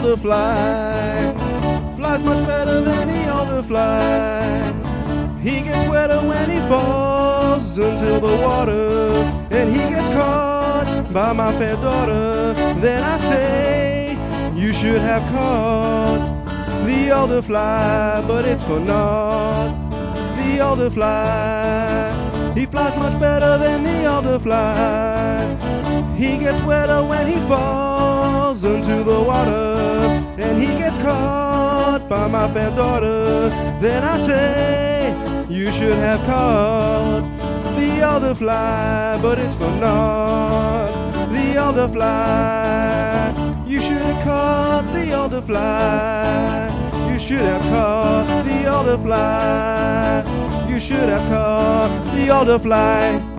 alder fly flies much better than the alder fly. He gets wetter when he falls into the water, and he gets caught by my fair daughter. Then I say, you should have caught the alder fly, but it's for naught. The alder fly, he flies much better than the alder fly. He gets wetter when he falls into the water, and he gets caught by my fair daughter. Then I say, you should have caught the alder fly, but it's for naught. The alder fly, you should have caught the alder fly. You should have caught the alder fly. You should have caught the alder fly.